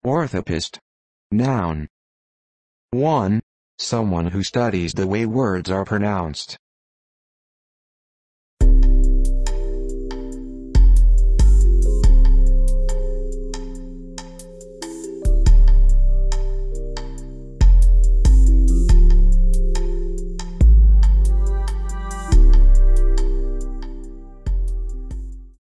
Orthopist. Noun. 1. Someone who studies the way words are pronounced.